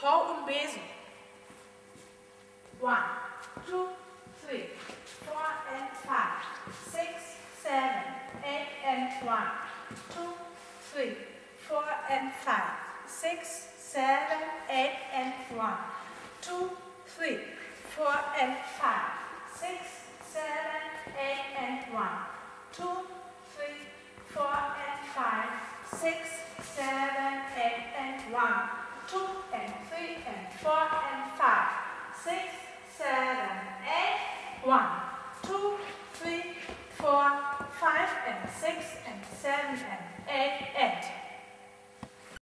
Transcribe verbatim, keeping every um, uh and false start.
for un beso. One, two, three, four and five, six, seven, eight and one, two, three, four and five, six, seven, eight and one, two, three, four and five, six, seven,